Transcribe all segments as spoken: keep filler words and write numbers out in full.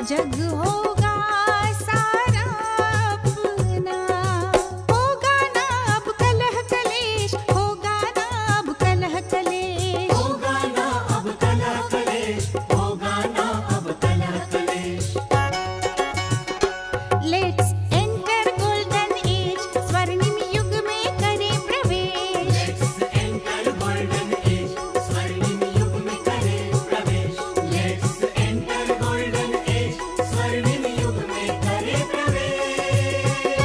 जग होगा सारा अपना, होगा ना अब कलह कलेश, होगा ना अब कलह कलेश, होगा ना अब कलह कलेश, होगा ना अब कलह कलेश। लेट्स एंटर गोल्डन एज, स्वर्णिम युग में करें प्रवेश, लेट्स एंटर गोल्डन एज, स्वर्णिम युग में करें प्रवेश। लेट्स एंटर गोल्डन एज, स्वर्णिम युग में करें प्रवेश।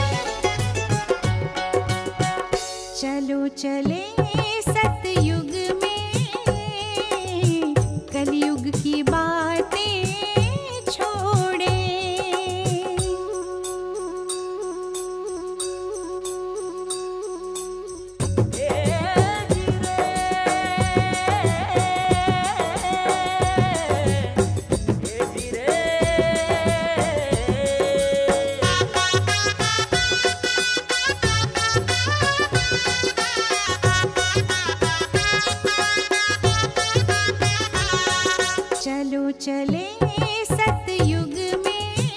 चलो चले सतयुग में, कलयुग की बातें छोड़े, चलो चले सतयुग में,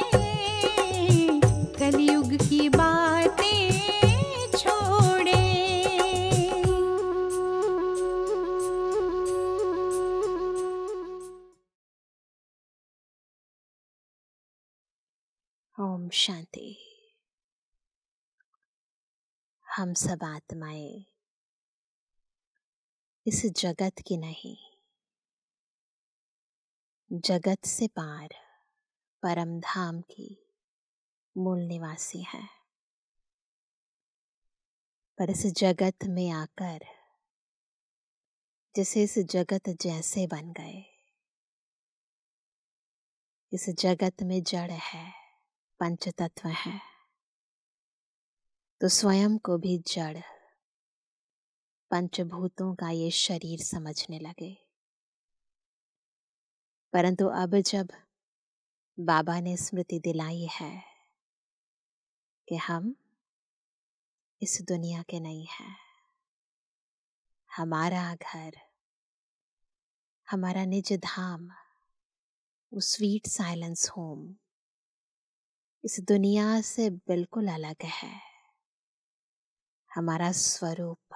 कलयुग की बातें छोड़े। ओम शांति। हम सब आत्माएं इस जगत की नहीं, जगत से पार परम धाम की मूल निवासी हैं। पर इस जगत में आकर जैसे इस जगत जैसे बन गए, इस जगत में जड़ है, पंच तत्व है, तो स्वयं को भी जड़ पंचभूतों का ये शरीर समझने लगे। परंतु अब जब बाबा ने स्मृति दिलाई है कि हम इस दुनिया के नहीं हैं, हमारा घर, हमारा निज धाम, वो स्वीट साइलेंस होम इस दुनिया से बिल्कुल अलग है। हमारा स्वरूप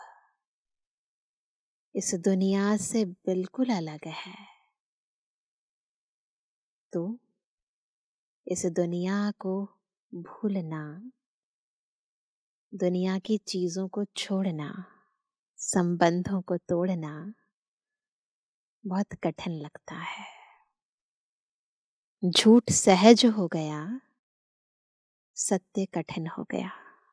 इस दुनिया से बिल्कुल अलग है। तो इस दुनिया को भूलना, दुनिया की चीजों को छोड़ना, संबंधों को तोड़ना बहुत कठिन लगता है। झूठ सहज हो गया, सत्य कठिन हो गया।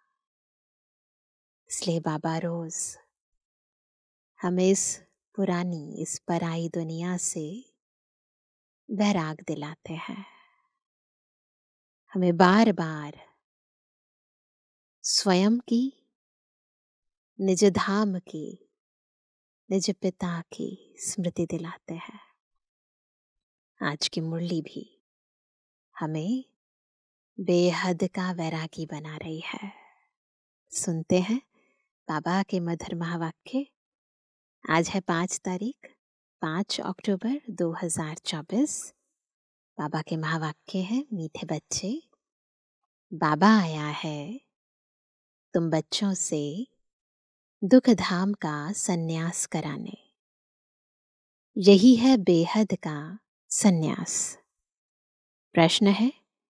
इसलिए बाबा रोज हमें इस पुरानी, इस पराई दुनिया से वैराग दिलाते हैं। हमें बार बार स्वयं की, निज धाम की, निज पिता की स्मृति दिलाते हैं। आज की मुरली भी हमें बेहद का वैरागी बना रही है। सुनते हैं बाबा के मधुर महावाक्य। आज है पाँच तारीख, पाँच अक्टूबर दो हजार चौबीस। बाबा के महावाक्य है, मीठे बच्चे, बाबा आया है तुम बच्चों से दुख धाम का सन्यास कराने। यही है बेहद का सन्यास। प्रश्न है,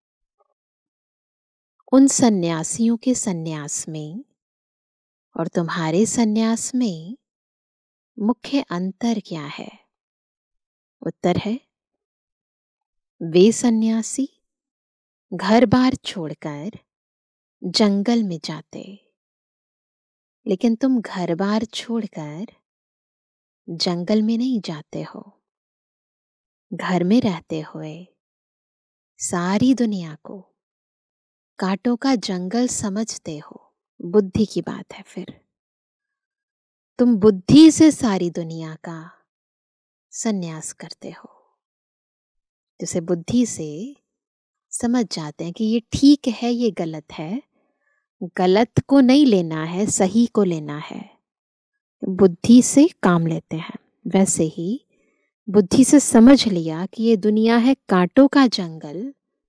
उन सन्यासियों के सन्यास में और तुम्हारे सन्यास में मुख्य अंतर क्या है? उत्तर है, वे सन्यासी घर बार छोड़कर जंगल में जाते, लेकिन तुम घर बार छोड़कर जंगल में नहीं जाते हो। घर में रहते हुए सारी दुनिया को कांटों का जंगल समझते हो। बुद्धि की बात है। फिर तुम बुद्धि से सारी दुनिया का सन्यास करते हो। जैसे बुद्धि से समझ जाते हैं कि ये ठीक है, ये गलत है, गलत को नहीं लेना है, सही को लेना है, बुद्धि से काम लेते हैं। वैसे ही बुद्धि से समझ लिया कि ये दुनिया है कांटों का जंगल,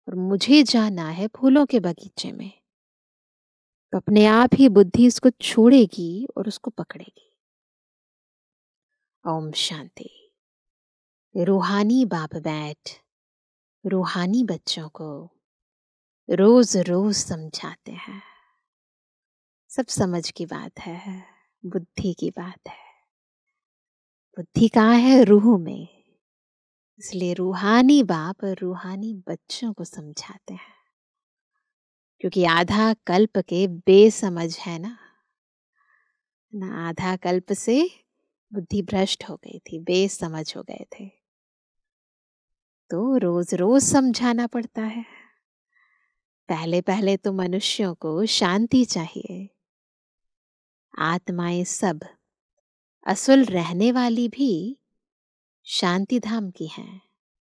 और मुझे जाना है फूलों के बगीचे में, तो अपने आप ही बुद्धि इसको छोड़ेगी और उसको पकड़ेगी। ओम शांति। रूहानी बाप बैठ रूहानी बच्चों को रोज रोज समझाते हैं। सब समझ की बात है, बुद्धि की बात है। बुद्धि कहाँ है? रूह में। इसलिए रूहानी बाप रूहानी बच्चों को समझाते हैं, क्योंकि आधा कल्प के बेसमझ है ना ना आधा कल्प से बुद्धि भ्रष्ट हो गई थी, बेसमझ हो गए थे, तो रोज रोज समझाना पड़ता है। पहले पहले तो मनुष्यों को शांति चाहिए। आत्माएं सब असुल रहने वाली भी शांति धाम की हैं।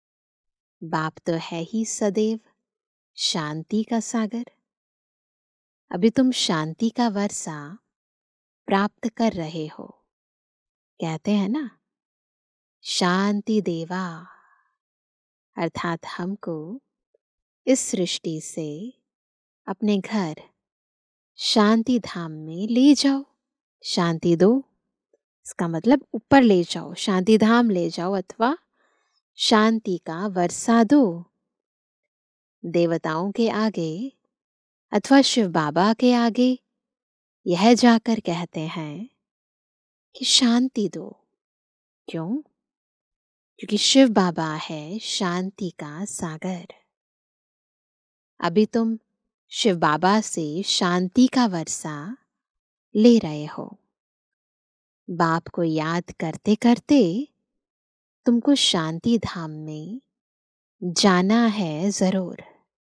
बाप तो है ही सदैव शांति का सागर। अभी तुम शांति का वर्षा प्राप्त कर रहे हो। कहते हैं ना, शांति देवा, अर्थात हमको इस सृष्टि से अपने घर शांति धाम में ले जाओ। शांति दो, इसका मतलब ऊपर ले जाओ, शांति धाम ले जाओ, अथवा शांति का वर्षा दो। देवताओं के आगे अथवा शिव बाबा के आगे यह जाकर कहते हैं कि शांति दो। क्यों? क्योंकि शिव बाबा है शांति का सागर। अभी तुम शिव बाबा से शांति का वर्षा ले रहे हो। बाप को याद करते करते तुमको शांति धाम में जाना है जरूर।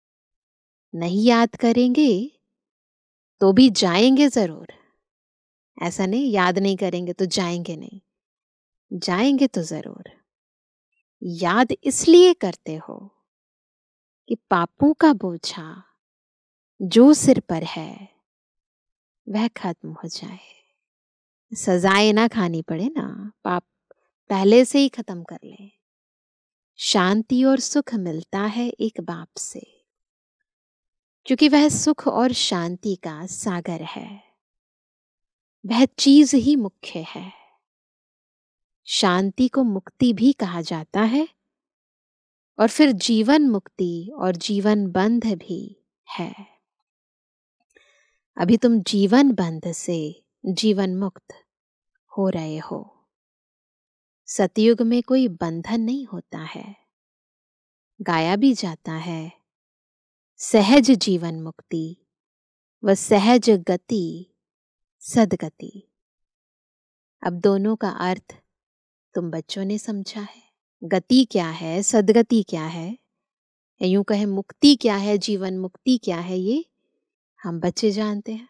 नहीं याद करेंगे तो भी जाएंगे जरूर। ऐसा नहीं याद नहीं करेंगे तो जाएंगे नहीं, जाएंगे तो जरूर। याद इसलिए करते हो कि पापों का बोझा जो सिर पर है वह खत्म हो जाए, सजाएं ना खानी पड़े ना, पाप पहले से ही खत्म कर ले। शांति और सुख मिलता है एक बाप से, क्योंकि वह सुख और शांति का सागर है। वह चीज ही मुख्य है। शांति को मुक्ति भी कहा जाता है, और फिर जीवन मुक्ति और जीवन बंध भी है। अभी तुम जीवन बंध से जीवन मुक्त हो रहे हो। सतयुग में कोई बंधन नहीं होता है, गाया भी जाता है सहज जीवन मुक्ति व सहज गति सदगति। अब दोनों का अर्थ तुम बच्चों ने समझा है। गति क्या है, सदगति क्या है, या यूं कहे मुक्ति क्या है, जीवन मुक्ति क्या है, ये हम बच्चे जानते हैं।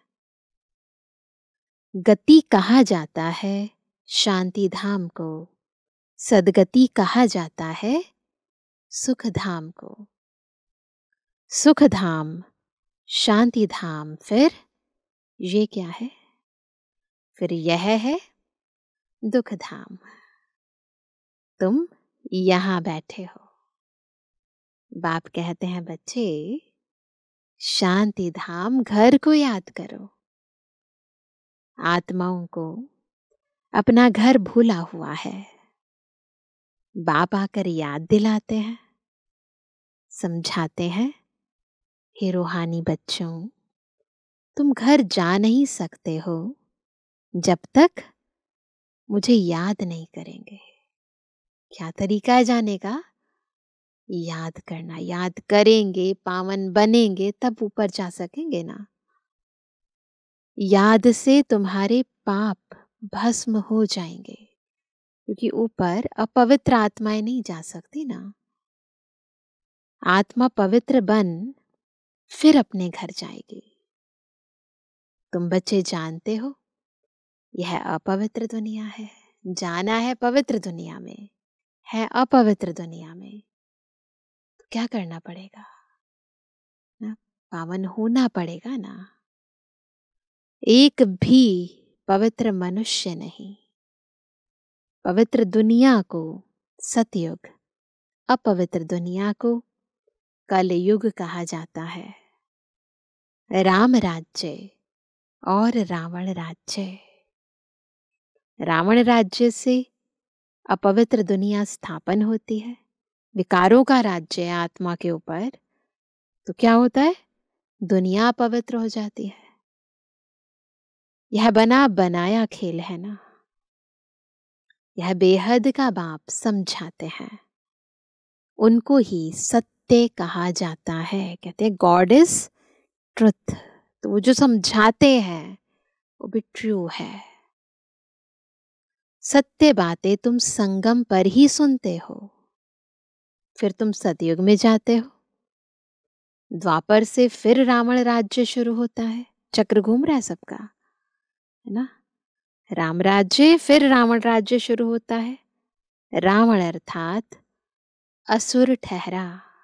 गति कहा जाता है शांति धाम को, सदगति कहा जाता है सुख धाम को। सुख धाम, शांति धाम, फिर ये क्या है? फिर यह है दुख धाम। तुम यहां बैठे हो। बाप कहते हैं बच्चे, शांति धाम घर को याद करो। आत्माओं को अपना घर भूला हुआ है। बाप आकर याद दिलाते हैं, समझाते हैं, हे रूहानी बच्चों, तुम घर जा नहीं सकते हो जब तक मुझे याद नहीं करेंगे। क्या तरीका है जाने का? याद करना। याद करेंगे, पावन बनेंगे, तब ऊपर जा सकेंगे ना। याद से तुम्हारे पाप भस्म हो जाएंगे, क्योंकि ऊपर अपवित्र आत्माएं नहीं जा सकती ना। आत्मा पवित्र बन फिर अपने घर जाएगी। तुम बच्चे जानते हो यह अपवित्र दुनिया है, जाना है पवित्र दुनिया में, है अपवित्र दुनिया में। तो क्या करना पड़ेगा ना? पावन होना पड़ेगा ना। एक भी पवित्र मनुष्य नहीं। पवित्र दुनिया को सतयुग, अपवित्र दुनिया को कलयुग कहा जाता है। राम राज्य और रावण राज्य। रावण राज्य से अपवित्र दुनिया स्थापन होती है, विकारों का राज्य है आत्मा के ऊपर, तो क्या होता है? दुनिया अपवित्र हो जाती है। यह बना बनाया खेल है ना, यह बेहद का बाप समझाते हैं। उनको ही सत्य कहा जाता है। कहते हैं गॉड इज ट्रुथ। तो वो जो समझाते हैं वो भी ट्रू है। सत्य बातें तुम संगम पर ही सुनते हो, फिर तुम सतयुग में जाते हो। द्वापर से फिर रावण राज्य शुरू होता है। चक्र घूम रहा है सबका, है ना। राम राज्य फिर रावण राज्य शुरू होता है। रावण अर्थात असुर ठहरा।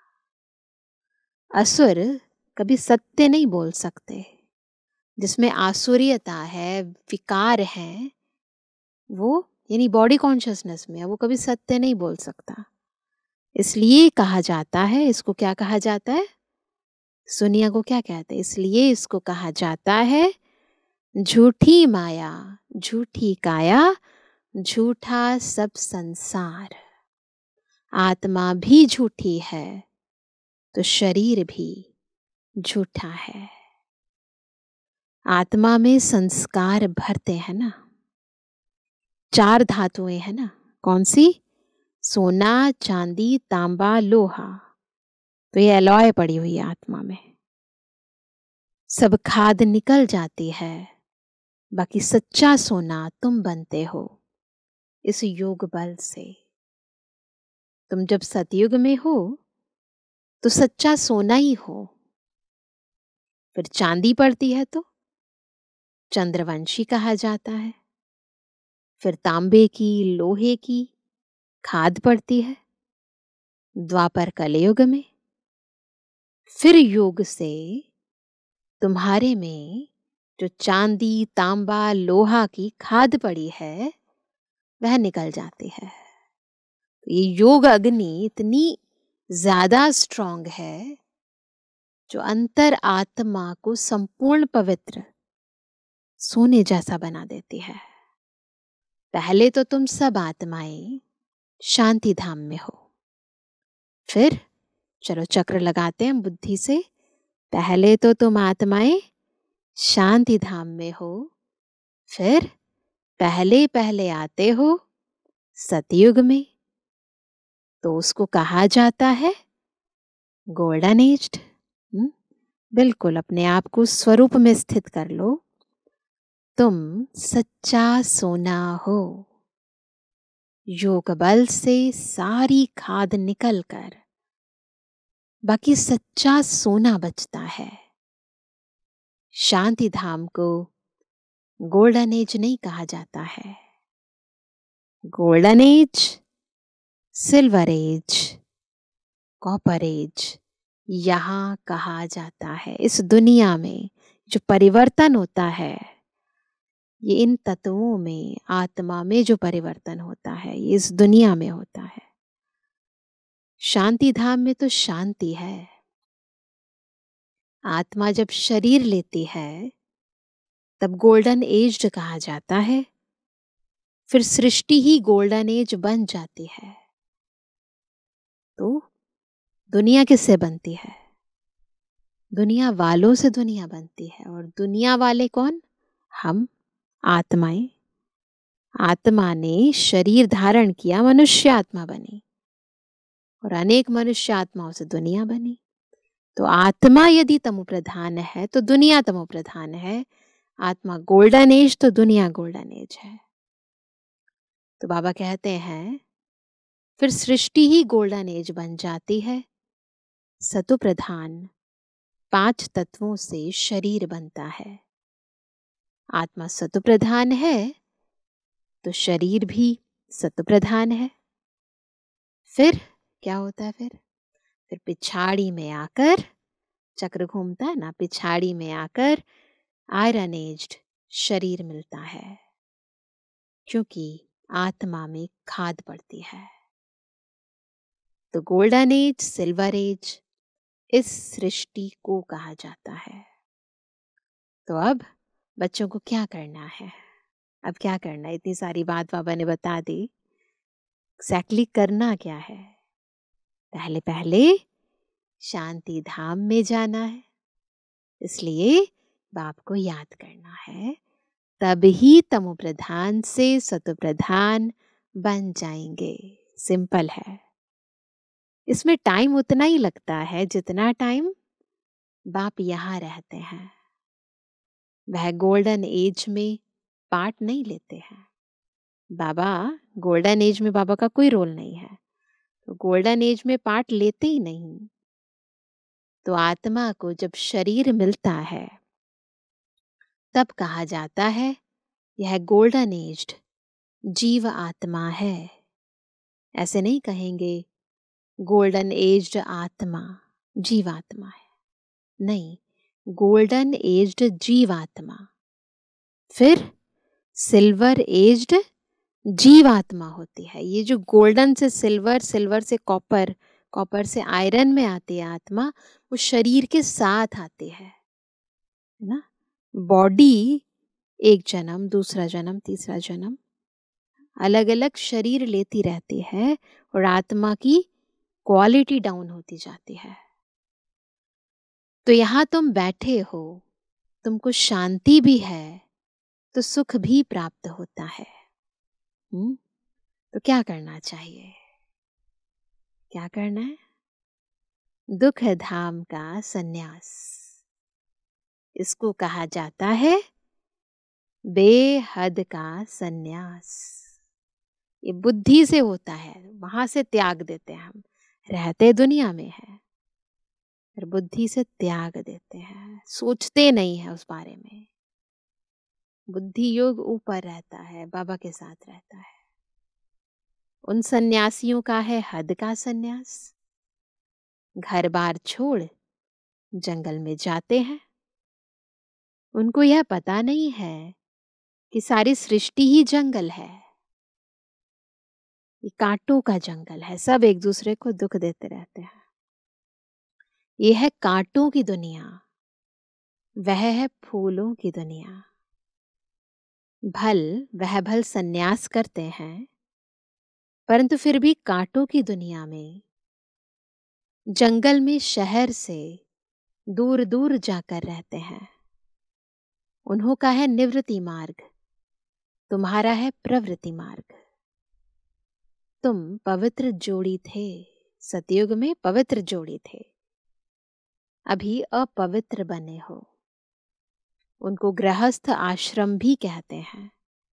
असुर कभी सत्य नहीं बोल सकते। जिसमें आसुरियता है, विकार है, वो यानी बॉडी कॉन्शियसनेस में है, वो कभी सत्य नहीं बोल सकता। इसलिए कहा जाता है, इसको क्या कहा जाता है? सुनिया को क्या कहते हैं? इसलिए इसको कहा जाता है झूठी माया, झूठी काया, झूठा सब संसार। आत्मा भी झूठी है तो शरीर भी झूठा है। आत्मा में संस्कार भरते हैं ना, चार धातुएं हैं ना। कौन सी? सोना, चांदी, तांबा, लोहा। तो ये अलॉय पड़ी हुई है आत्मा में। सब खाद निकल जाती है, बाकी सच्चा सोना तुम बनते हो इस योग बल से। तुम जब सतयुग में हो तो सच्चा सोना ही हो। फिर चांदी पड़ती है तो चंद्रवंशी कहा जाता है। फिर तांबे की, लोहे की खाद पड़ती है द्वापर कलयुग में। फिर योग से तुम्हारे में जो चांदी, तांबा, लोहा की खाद पड़ी है वह निकल जाती है। ये योग अग्नि इतनी ज्यादा स्ट्रांग है जो अंतर आत्मा को संपूर्ण पवित्र सोने जैसा बना देती है। पहले तो तुम सब आत्माएं शांति धाम में हो। फिर चलो चक्र लगाते हैं बुद्धि से। पहले तो तुम आत्माएं शांति धाम में हो, फिर पहले पहले आते हो सतयुग में, तो उसको कहा जाता है गोल्डन एज्ड। बिल्कुल अपने आप को स्वरूप में स्थित कर लो। तुम सच्चा सोना हो। योग बल से सारी खाद निकलकर बाकी सच्चा सोना बचता है। शांति धाम को गोल्डन एज नहीं कहा जाता है। Golden age, silver age, copper age यहां कहा जाता है। इस दुनिया में जो परिवर्तन होता है, ये इन तत्वों में, आत्मा में जो परिवर्तन होता है, ये इस दुनिया में होता है। शांति धाम में तो शांति है। आत्मा जब शरीर लेती है तब गोल्डन एज कहा जाता है। फिर सृष्टि ही गोल्डन एज बन जाती है। तो दुनिया किससे बनती है? दुनिया वालों से दुनिया बनती है। और दुनिया वाले कौन? हम आत्माएं। आत्मा ने शरीर धारण किया, मनुष्य आत्मा बनी, और अनेक मनुष्य आत्माओं से दुनिया बनी। तो आत्मा यदि तमो प्रधान है तो दुनिया तमो प्रधान है। आत्मा गोल्डन एज तो दुनिया गोल्डन एज है। तो बाबा कहते हैं फिर सृष्टि ही गोल्डन एज बन जाती है। सतो प्रधान पांच तत्वों से शरीर बनता है। आत्मा सतो प्रधान है तो शरीर भी सतो प्रधान है। फिर क्या होता है? फिर फिर पिछाड़ी में आकर, चक्र घूमता है ना, पिछाड़ी में आकर आयरन एज्ड शरीर मिलता है, क्योंकि आत्मा में खाद पड़ती है। तो गोल्डन एज, सिल्वर एज इस सृष्टि को कहा जाता है। तो अब बच्चों को क्या करना है? अब क्या करना है? इतनी सारी बात बाबा ने बता दी, एग्जैक्टली करना क्या है? पहले पहले शांति धाम में जाना है, इसलिए बाप को याद करना है, तभी तमो प्रधान से सतो प्रधान बन जाएंगे। सिंपल है। इसमें टाइम उतना ही लगता है जितना टाइम बाप यहाँ रहते हैं। वह गोल्डन एज में पार्ट नहीं लेते हैं। बाबा गोल्डन एज में बाबा का कोई रोल नहीं है, तो गोल्डन एज में पार्ट लेते ही नहीं। तो आत्मा को जब शरीर मिलता है तब कहा जाता है यह गोल्डन एज्ड जीव आत्मा है। ऐसे नहीं कहेंगे गोल्डन एज्ड आत्मा जीवात्मा है, नहीं, गोल्डन एज्ड जीवात्मा, फिर सिल्वर एज्ड जीवात्मा होती है। ये जो गोल्डन से सिल्वर, सिल्वर से कॉपर, कॉपर से आयरन में आती है आत्मा, वो शरीर के साथ आती है ना। बॉडी एक जन्म, दूसरा जन्म, तीसरा जन्म, अलग अलग शरीर लेती रहती है और आत्मा की क्वालिटी डाउन होती जाती है। तो यहाँ तुम बैठे हो, तुमको शांति भी है तो सुख भी प्राप्त होता है। हुँ? तो क्या करना चाहिए? क्या करना है? दुख धाम का संन्यास, इसको कहा जाता है बेहद का संन्यास। ये बुद्धि से होता है, वहां से त्याग देते हैं हम। रहते दुनिया में है पर बुद्धि से त्याग देते हैं, सोचते नहीं है उस बारे में। बुद्धि योग ऊपर रहता है, बाबा के साथ रहता है। उन सन्यासियों का है हद का सन्यास। घर बार छोड़ जंगल में जाते हैं। उनको यह पता नहीं है कि सारी सृष्टि ही जंगल है, ये कांटों का जंगल है, सब एक दूसरे को दुख देते रहते हैं। ये है कांटों की दुनिया, वह है फूलों की दुनिया। भल वह भल सन्यास करते हैं, परंतु फिर भी कांटों की दुनिया में, जंगल में, शहर से दूर दूर जाकर रहते हैं। उन्हों का है निवृत्ति मार्ग, तुम्हारा है प्रवृत्ति मार्ग। तुम पवित्र जोड़ी थे, सतयुग में पवित्र जोड़ी थे, अभी अपवित्र बने हो। उनको गृहस्थ आश्रम भी कहते हैं।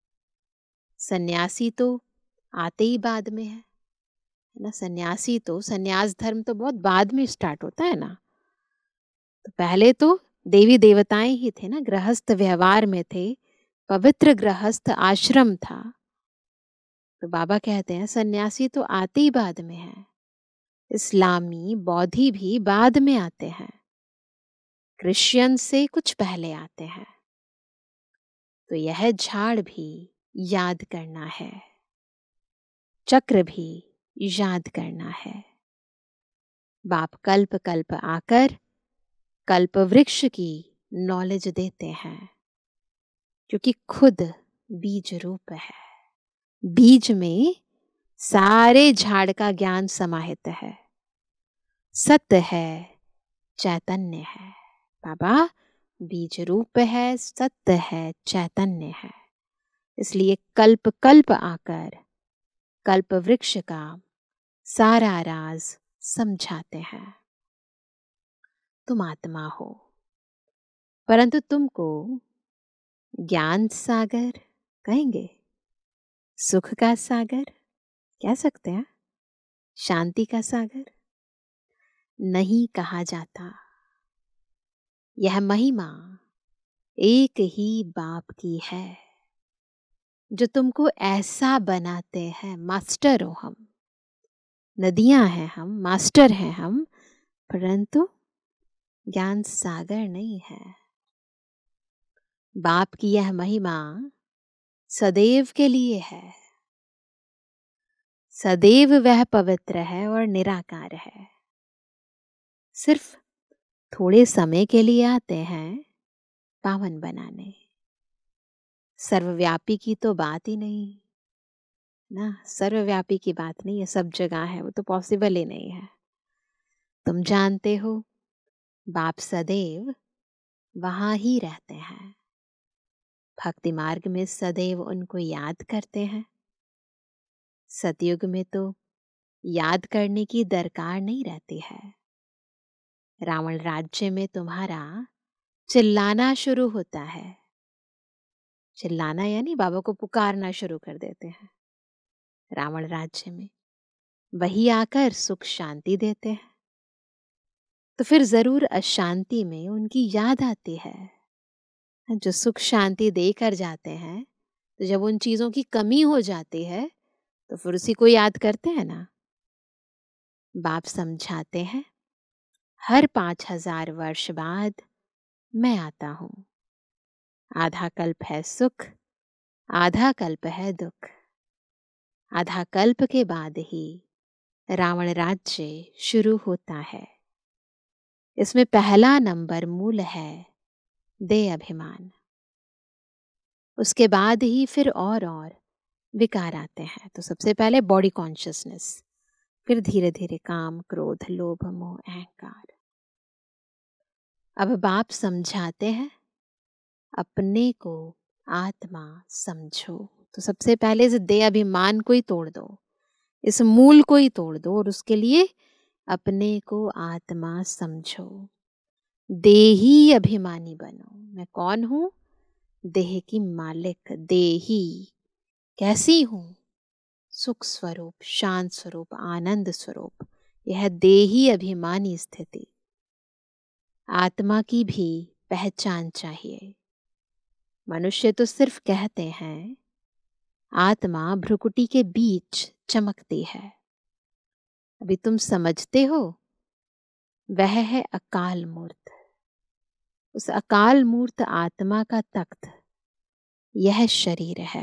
सन्यासी तो आते ही बाद में है ना। सन्यासी तो, सन्यास धर्म तो बहुत बाद में स्टार्ट होता है ना। तो पहले तो देवी देवताएं ही थे ना, गृहस्थ व्यवहार में थे, पवित्र गृहस्थ आश्रम था। तो बाबा कहते हैं सन्यासी तो आते ही बाद में है। इस्लामी बौद्धि भी बाद में आते हैं, क्रिश्चियन से कुछ पहले आते हैं। तो यह झाड़ भी याद करना है, चक्र भी याद करना है। बाप कल्प कल्प आकर कल्प वृक्ष की नॉलेज देते हैं, क्योंकि खुद बीज रूप है। बीज में सारे झाड़ का ज्ञान समाहित है। सत्य है, चैतन्य है। बाबा बीज रूप है, सत्य है, चैतन्य है। इसलिए कल्प कल्प आकर कल्प वृक्ष का सारा राज समझाते हैं। तुम आत्मा हो, परंतु तुमको ज्ञान सागर कहेंगे, सुख का सागर कह सकते हैं, शांति का सागर नहीं कहा जाता। यह महिमा एक ही बाप की है, जो तुमको ऐसा बनाते हैं। मास्टर हो हम, नदियां हैं हम, मास्टर हैं हम, परंतु ज्ञान सागर नहीं है। बाप की यह महिमा सदैव के लिए है। सदैव वह पवित्र है और निराकार है। सिर्फ थोड़े समय के लिए आते हैं पावन बनाने। सर्वव्यापी की तो बात ही नहीं ना, सर्वव्यापी की बात नहीं है, सब जगह है, वो तो पॉसिबल ही नहीं है। तुम जानते हो बाप सदैव वहां ही रहते हैं। भक्ति मार्ग में सदैव उनको याद करते हैं। सतयुग में तो याद करने की दरकार नहीं रहती है। रावण राज्य में तुम्हारा चिल्लाना शुरू होता है। चिल्लाना यानी बाबा को पुकारना शुरू कर देते हैं। रावण राज्य में वही आकर सुख शांति देते हैं, तो फिर जरूर अशांति में उनकी याद आती है। जो सुख शांति देकर जाते हैं, तो जब उन चीजों की कमी हो जाती है तो फिर उसी को याद करते हैं ना। बाप समझाते हैं, हर पांच हजार वर्ष बाद मैं आता हूं। आधा कल्प है सुख, आधा कल्प है दुख। आधा कल्प के बाद ही रावण राज्य शुरू होता है। इसमें पहला नंबर मूल है दे अभिमान। उसके बाद ही फिर और और विकार आते हैं। तो सबसे पहले बॉडी कॉन्शियसनेस, फिर धीरे धीरे काम, क्रोध, लोभ, मोह, अहंकार। अब बाप समझाते हैं, अपने को आत्मा समझो। तो सबसे पहले इस दे अभिमान को ही तोड़ दो, इस मूल को ही तोड़ दो, और उसके लिए अपने को आत्मा समझो। देही अभिमानी बनो। मैं कौन हूं? देह की मालिक, देही। कैसी हूं? सुख स्वरूप, शांत स्वरूप, आनंद स्वरूप। यह देही अभिमानी स्थिति। आत्मा की भी पहचान चाहिए। मनुष्य तो सिर्फ कहते हैं आत्मा भ्रुकुटी के बीच चमकती है। अभी तुम समझते हो, वह है अकाल मूर्त। उस अकाल मूर्त आत्मा का तख्त यह शरीर है।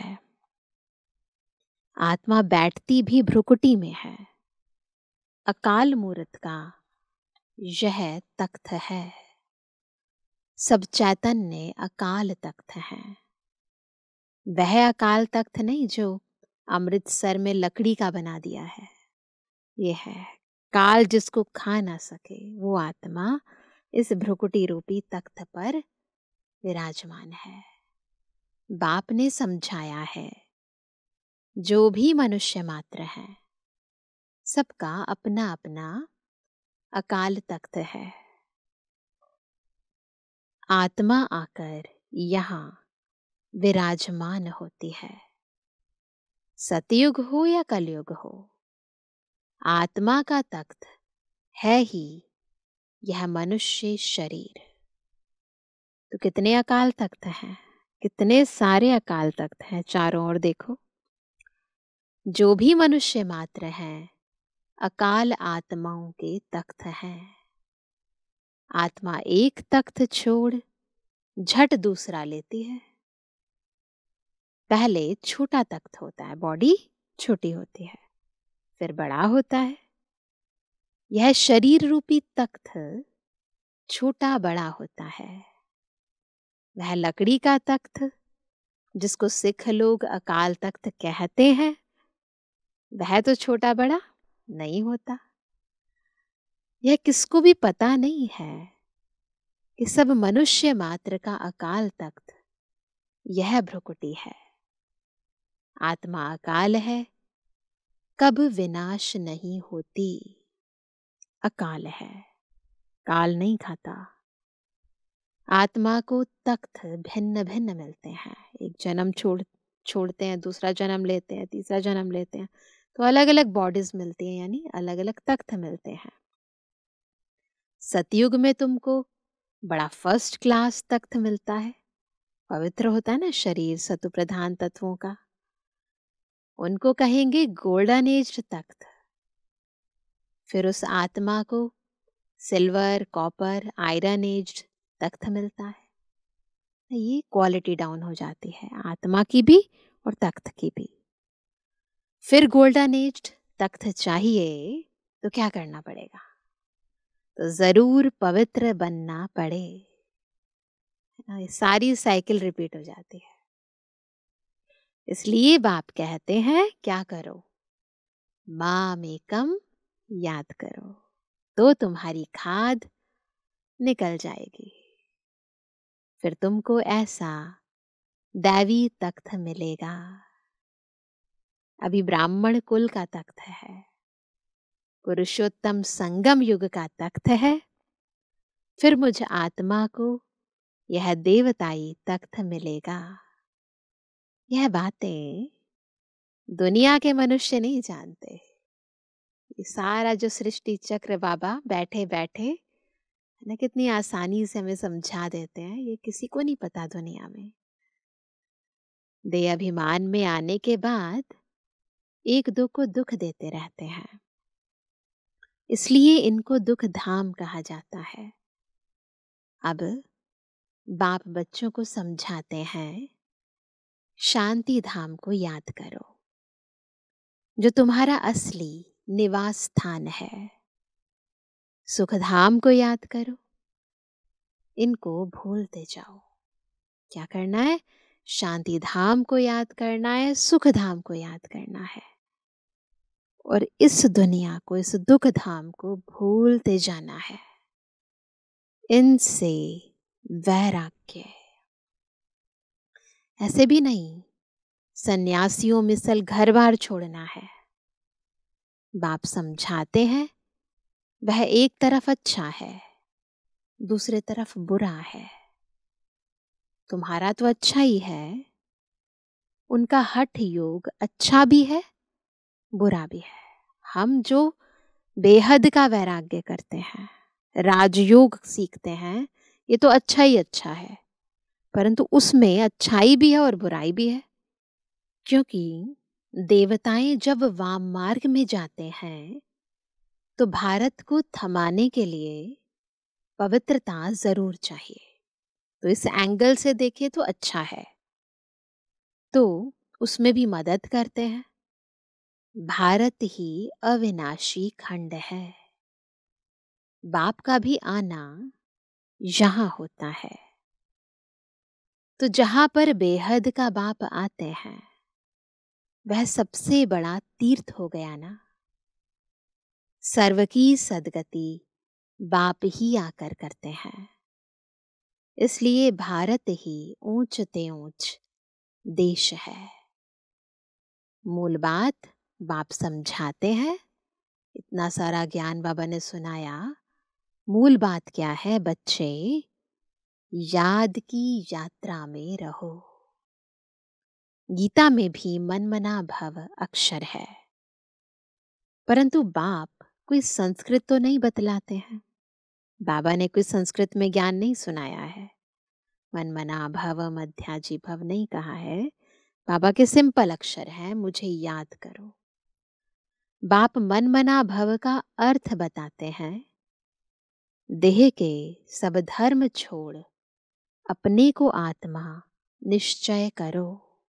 आत्मा बैठती भी भ्रुकुटी में है। अकाल मूर्त का यह तख्त है। सब चैतन्य अकाल तख्त है। वह अकाल तख्त नहीं जो अमृतसर में लकड़ी का बना दिया है। यह है काल जिसको खा ना सके, वो आत्मा इस भ्रुकुटी रूपी तख्त पर विराजमान है। बाप ने समझाया है, जो भी मनुष्य मात्र है, सबका अपना अपना अकाल तख्त है। आत्मा आकर यहाँ विराजमान होती है। सतयुग हो या कलयुग हो, आत्मा का तख्त है ही यह मनुष्य शरीर। तो कितने अकाल तख्त हैं, कितने सारे अकाल तख्त हैं चारों ओर देखो। जो भी मनुष्य मात्र हैं, अकाल आत्माओं के तख्त हैं। आत्मा एक तख्त छोड़ झट दूसरा लेती है। पहले छोटा तख्त होता है, बॉडी छोटी होती है, फिर बड़ा होता है। यह शरीर रूपी तख्त छोटा बड़ा होता है। वह लकड़ी का तख्त जिसको सिख लोग अकाल तख्त कहते हैं, वह तो छोटा बड़ा नहीं होता। यह किसको भी पता नहीं है कि सब मनुष्य मात्र का अकाल तख्त यह भ्रुकुटी है। आत्मा अकाल है, कब विनाश नहीं होती। अकाल है, काल नहीं खाता। आत्मा को तख्त भिन्न भिन्न मिलते हैं। एक जन्म छोड़ छोड़ते हैं, दूसरा जन्म लेते हैं, तीसरा जन्म लेते हैं, तो अलग अलग बॉडीज मिलती हैं, यानी अलग अलग तख्त मिलते हैं। सतयुग में तुमको बड़ा फर्स्ट क्लास तख्त मिलता है। पवित्र होता है ना शरीर सतु प्रधान तत्वों का, उनको कहेंगे गोल्डन एज तख्त। फिर उस आत्मा को सिल्वर, कॉपर, आयरन एज तख्त मिलता है। ये क्वालिटी डाउन हो जाती है आत्मा की भी और तख्त की भी। फिर गोल्डन एज तख्त चाहिए तो क्या करना पड़ेगा? तो जरूर पवित्र बनना पड़े। हाँ, ये सारी साइकिल रिपीट हो जाती है। इसलिए बाप कहते हैं क्या करो, माम एकम याद करो, तो तुम्हारी खाद निकल जाएगी। फिर तुमको ऐसा दैवी तख्त मिलेगा। अभी ब्राह्मण कुल का तख्त है, पुरुषोत्तम संगम युग का तख्त है। फिर मुझ आत्मा को यह देवताई तख्त मिलेगा। यह बातें दुनिया के मनुष्य नहीं जानते। ये सारा जो सृष्टि चक्र बाबा बैठे बैठे ना कितनी आसानी से हमें समझा देते हैं, ये किसी को नहीं पता दुनिया में। देह अभिमान में आने के बाद एक दो को दुख देते रहते हैं, इसलिए इनको दुख धाम कहा जाता है। अब बाप बच्चों को समझाते हैं, शांति धाम को याद करो, जो तुम्हारा असली निवास स्थान है। सुख धाम को याद करो, इनको भूलते जाओ। क्या करना है? शांति धाम को याद करना है, सुख धाम को याद करना है, और इस दुनिया को, इस दुख धाम को भूलते जाना है। इनसे वैराग्य। ऐसे भी नहीं सन्यासियों मिसल घर बार छोड़ना है। बाप समझाते हैं वह एक तरफ अच्छा है, दूसरे तरफ बुरा है। तुम्हारा तो अच्छा ही है, उनका हठ योग अच्छा भी है बुरा भी है। हम जो बेहद का वैराग्य करते हैं, राजयोग सीखते हैं, ये तो अच्छा ही अच्छा है, परंतु उसमें अच्छाई भी है और बुराई भी है। क्योंकि देवताएं जब वाम मार्ग में जाते हैं तो भारत को थमाने के लिए पवित्रता जरूर चाहिए। तो इस एंगल से देखें तो अच्छा है, तो उसमें भी मदद करते हैं। भारत ही अविनाशी खंड है। बाप का भी आना यहाँ होता है। तो जहां पर बेहद का बाप आते हैं वह सबसे बड़ा तीर्थ हो गया ना। सर्व की सदगति बाप ही आकर करते हैं। इसलिए भारत ही ऊंच ते ऊंच देश है। मूल बात बाप समझाते हैं। इतना सारा ज्ञान बाबा ने सुनाया। मूल बात क्या है बच्चे? याद की यात्रा में रहो। गीता में भी मन मना भव अक्षर है, परंतु बाप कोई संस्कृत तो नहीं बतलाते हैं। बाबा ने कोई संस्कृत में ज्ञान नहीं सुनाया है। मन मना भव मध्याजी भव नहीं कहा है। बाबा के सिंपल अक्षर है, मुझे याद करो। बाप मन मना भव का अर्थ बताते हैं। देह के सब धर्म छोड़ अपने को आत्मा निश्चय करो।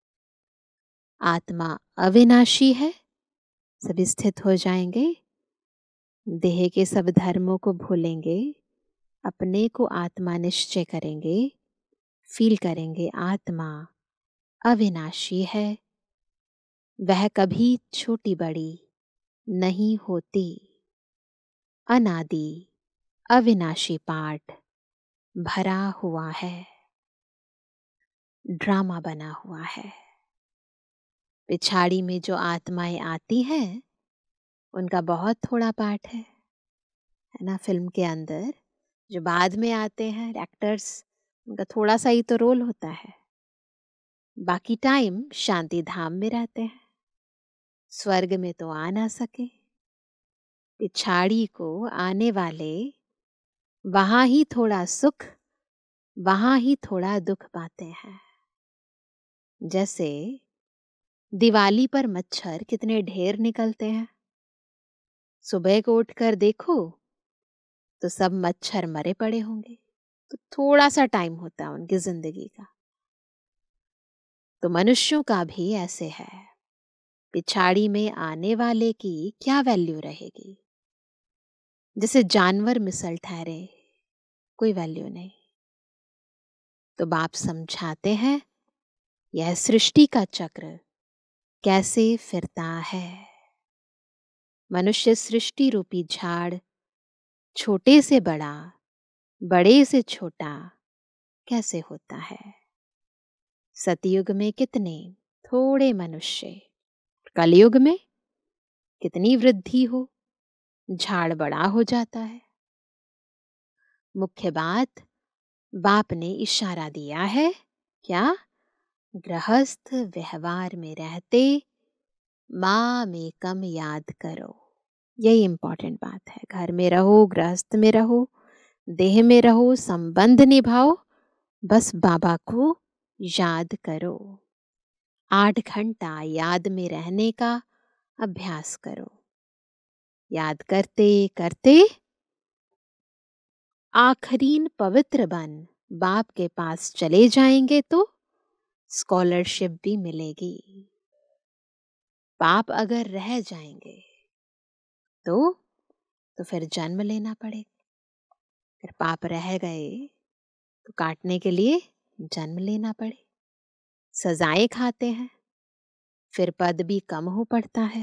आत्मा अविनाशी है, सब स्थित हो जाएंगे। देह के सब धर्मों को भूलेंगे, अपने को आत्मा निश्चय करेंगे, फील करेंगे आत्मा अविनाशी है। वह कभी छोटी बड़ी नहीं होती। अनादि अविनाशी पाठ भरा हुआ है, ड्रामा बना हुआ है। पिछाड़ी में जो आत्माएं आती हैं उनका बहुत थोड़ा पार्ट है, है ना। फिल्म के अंदर जो बाद में आते हैं एक्टर्स, उनका थोड़ा सा ही तो रोल होता है। बाकी टाइम शांति धाम में रहते हैं। स्वर्ग में तो आ ना सके। पिछाड़ी को आने वाले वहां ही थोड़ा सुख, वहां ही थोड़ा दुख पाते हैं। जैसे दिवाली पर मच्छर कितने ढेर निकलते हैं। सुबह को उठकर देखो तो सब मच्छर मरे पड़े होंगे। तो थोड़ा सा टाइम होता है उनकी जिंदगी का। तो मनुष्यों का भी ऐसे है। पिछाड़ी में आने वाले की क्या वैल्यू रहेगी? जैसे जानवर मिसल ठहरे, कोई वैल्यू नहीं। तो बाप समझाते हैं यह सृष्टि का चक्र कैसे फिरता है। मनुष्य सृष्टि रूपी झाड़ छोटे से बड़ा, बड़े से छोटा कैसे होता है। सतयुग में कितने थोड़े मनुष्य, कलयुग में कितनी वृद्धि हो, झाड़ बड़ा हो जाता है। मुख्य बात बाप ने इशारा दिया है, क्या? गृहस्थ व्यवहार में रहते माम एकम याद करो। यही इंपॉर्टेंट बात है। घर में रहो, गृहस्थ में रहो, देह में रहो, संबंध निभाओ, बस बाबा को याद करो। आठ घंटा याद में रहने का अभ्यास करो। याद करते करते आखरीन पवित्र बन बाप के पास चले जाएंगे तो स्कॉलरशिप भी मिलेगी। पाप अगर रह जाएंगे तो तो फिर जन्म लेना पड़ेगा। फिर पाप रह गए तो काटने के लिए जन्म लेना पड़े, सजाएं खाते हैं, फिर पद भी कम हो पड़ता है।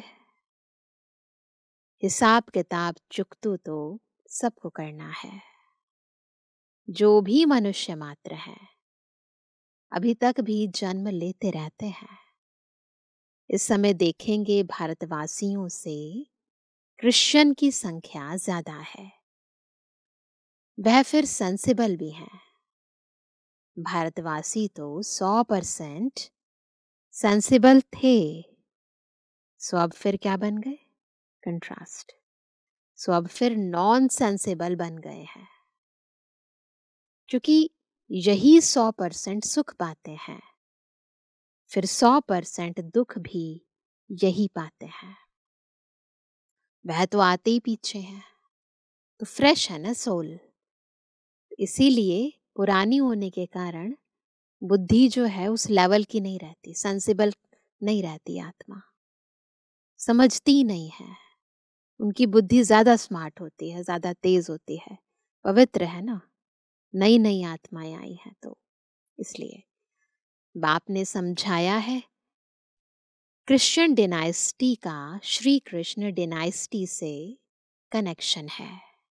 हिसाब किताब चुकतू तो सबको करना है। जो भी मनुष्य मात्र है अभी तक भी जन्म लेते रहते हैं। इस समय देखेंगे भारतवासियों से क्रिश्चियन की संख्या ज्यादा है। वह फिर सेंसिबल भी हैं। भारतवासी तो सौ परसेंट सेंसिबल थे, सो अब फिर क्या बन गए? कंट्रास्ट। सो अब फिर नॉन सेंसिबल बन गए हैं, क्योंकि यही सौ परसेंट सुख पाते हैं, फिर सौ परसेंट दुख भी यही पाते हैं। वह तो आते ही पीछे हैं, तो फ्रेश है ना सोल। इसीलिए पुरानी होने के कारण बुद्धि जो है उस लेवल की नहीं रहती, सेंसिबल नहीं रहती। आत्मा समझती नहीं है, उनकी बुद्धि ज्यादा स्मार्ट होती है, ज्यादा तेज होती है, पवित्र है ना, नई नई आत्माएं आई हैं। तो इसलिए बाप ने समझाया है क्रिश्चियन डिनाइस्टी का श्री कृष्ण डिनाइस्टी से कनेक्शन है।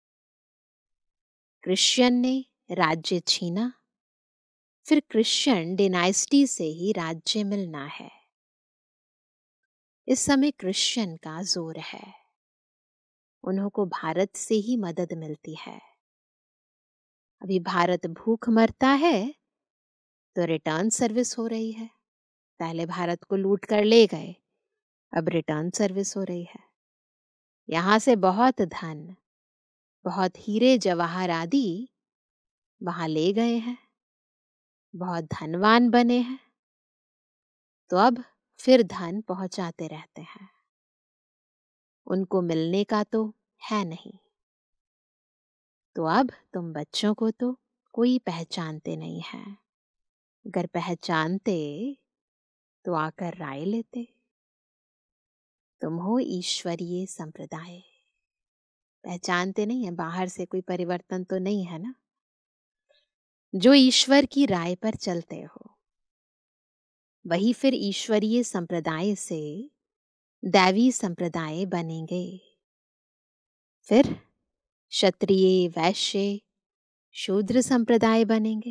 क्रिश्चियन ने राज्य छीना, फिर क्रिश्चियन डिनाइस्टी से ही राज्य मिलना है। इस समय क्रिश्चियन का जोर है, उन्हों को भारत से ही मदद मिलती है। अभी भारत भूख मरता है तो रिटर्न सर्विस हो रही है। पहले भारत को लूट कर ले गए, अब रिटर्न सर्विस हो रही है। यहां से बहुत धन, बहुत हीरे जवाहर आदि वहां ले गए हैं, बहुत धनवान बने हैं, तो अब फिर धन पहुंचाते रहते हैं। उनको मिलने का तो है नहीं, तो अब तुम बच्चों को तो कोई पहचानते नहीं है। अगर पहचानते तो आकर राय लेते। तुम हो ईश्वरीय संप्रदाय। पहचानते नहीं है, बाहर से कोई परिवर्तन तो नहीं है ना। जो ईश्वर की राय पर चलते हो वही फिर ईश्वरीय संप्रदाय से दैवी संप्रदाय बनेंगे। फिर क्षत्रिय, वैश्य, शूद्र संप्रदाय बनेंगे।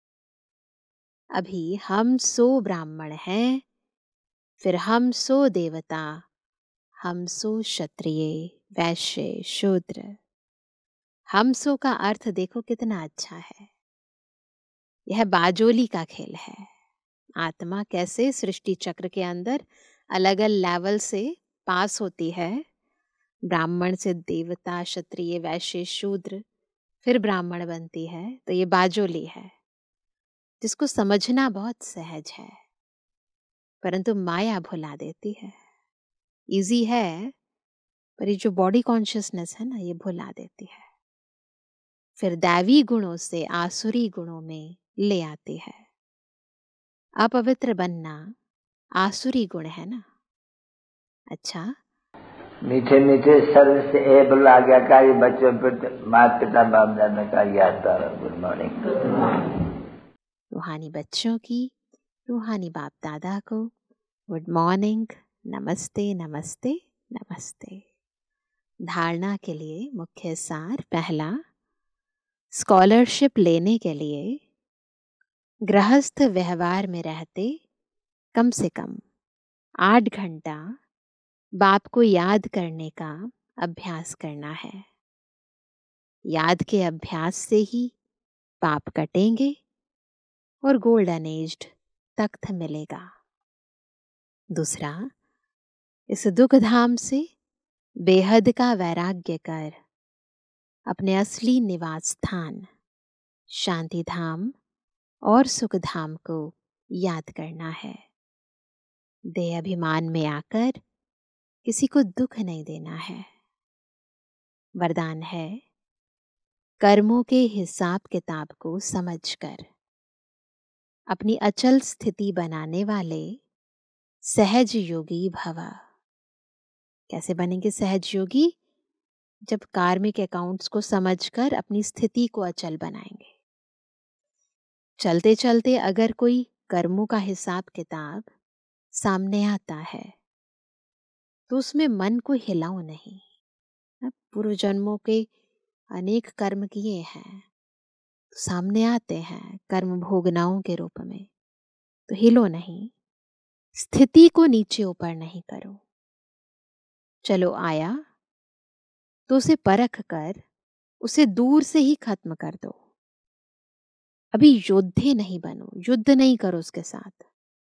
अभी हम सो ब्राह्मण हैं, फिर हम सो देवता, हम सो क्षत्रिय, वैश्य, शूद्र। हम सो का अर्थ देखो कितना अच्छा है। यह बाजोली का खेल है। आत्मा कैसे सृष्टि चक्र के अंदर अलग अलग लेवल से पास होती है, ब्राह्मण से देवता, क्षत्रिय, वैश्य, शूद्र, फिर ब्राह्मण बनती है। तो ये बाजोली है जिसको समझना बहुत सहज है, परंतु माया भुला देती है। इजी है पर ये जो बॉडी कॉन्शियसनेस है ना, ये भुला देती है। फिर दैवी गुणों से आसुरी गुणों में ले आती है। अपवित्र बनना आसुरी गुण है ना। अच्छा, मीठे मीठे सर्व से एबल आज्ञाकारी बच्चों पर माता पिता बाप दादा का याद तारा। Good morning. रूहानी बच्चों की, रूहानी बाप दादा को गुड मॉर्निंग, नमस्ते नमस्ते नमस्ते। धारणा के लिए मुख्य सार। पहला, स्कॉलरशिप लेने के लिए गृहस्थ व्यवहार में रहते कम से कम आठ घंटा बाप को याद करने का अभ्यास करना है। याद के अभ्यास से ही पाप कटेंगे और गोल्डन एज्ड तख्त मिलेगा। दूसरा, इस दुख धाम से बेहद का वैराग्य कर अपने असली निवास स्थान शांति धाम और सुख धाम को याद करना है। देह अभिमान में आकर किसी को दुख नहीं देना है। वरदान है, कर्मों के हिसाब किताब को समझकर अपनी अचल स्थिति बनाने वाले सहज योगी भव। कैसे बनेंगे सहज योगी? जब कार्मिक अकाउंट्स को समझकर अपनी स्थिति को अचल बनाएंगे। चलते चलते अगर कोई कर्मों का हिसाब किताब सामने आता है तो उसमें मन को हिलाओ नहीं। पूर्व जन्मों के अनेक कर्म किए हैं तो सामने आते हैं कर्म भोगनाओं के रूप में, तो हिलो नहीं। स्थिति को नीचे ऊपर नहीं करो। चलो आया तो उसे परख कर उसे दूर से ही खत्म कर दो। अभी योद्धे नहीं बनो, युद्ध नहीं करो उसके साथ।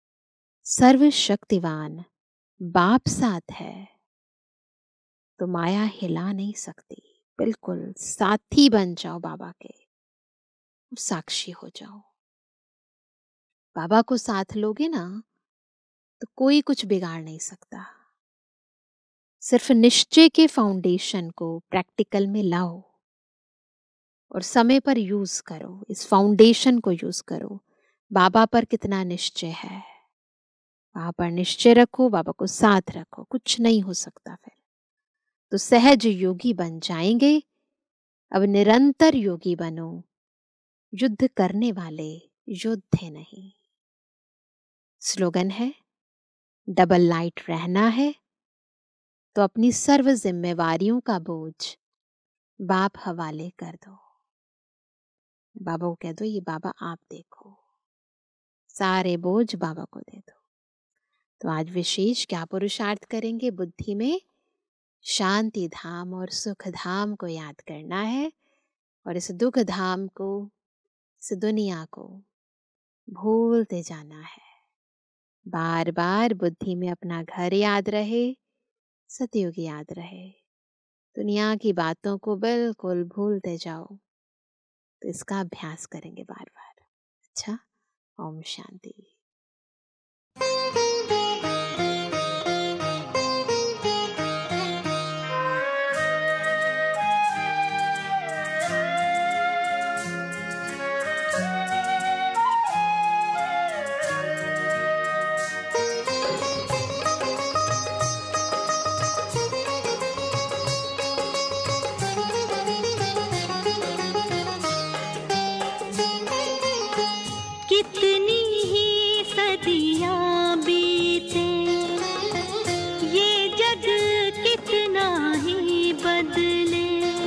सर्वशक्तिवान बाप साथ है तो माया हिला नहीं सकती। बिल्कुल साथी बन जाओ बाबा के, साक्षी हो जाओ। बाबा को साथ लोगे ना तो कोई कुछ बिगाड़ नहीं सकता। सिर्फ निश्चय के फाउंडेशन को प्रैक्टिकल में लाओ और समय पर यूज करो। इस फाउंडेशन को यूज करो। बाबा पर कितना निश्चय है, वहां पर निश्चय रखो, बाबा को साथ रखो, कुछ नहीं हो सकता। फिर तो सहज योगी बन जाएंगे। अब निरंतर योगी बनो। युद्ध करने वाले योद्धे नहीं। स्लोगन है, डबल लाइट रहना है तो अपनी सर्व जिम्मेवारियों का बोझ बाप हवाले कर दो। बाबा को कह दो, ये बाबा आप देखो, सारे बोझ बाबा को दे दो। तो आज विशेष क्या पुरुषार्थ करेंगे? बुद्धि में शांति धाम और सुख धाम को याद करना है और इस दुख धाम को, इस दुनिया को भूलते जाना है। बार बार बुद्धि में अपना घर याद रहे, सतयुग याद रहे, दुनिया की बातों को बिल्कुल भूलते जाओ। तो इसका अभ्यास करेंगे बार बार। अच्छा, ओम शांति। कितनी ही सदियां बीते, ये जग कितना ही बदले,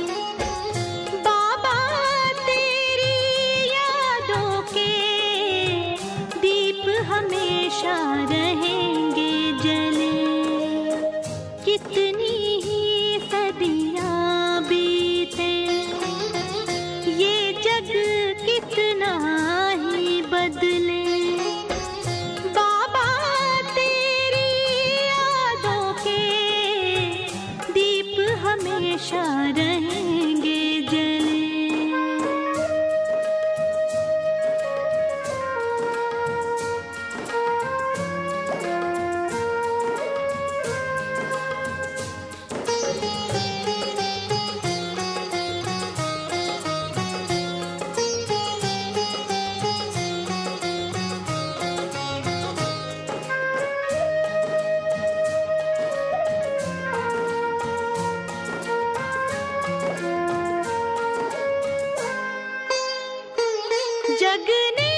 बाबा तेरी यादों के दीप हमेशा रहेंगे जले। कितनी ही सदियां बीते, ये जग कितना ही बदले, बाबा तेरी यादों के दीप हमेशा रहेंगे जले। लगने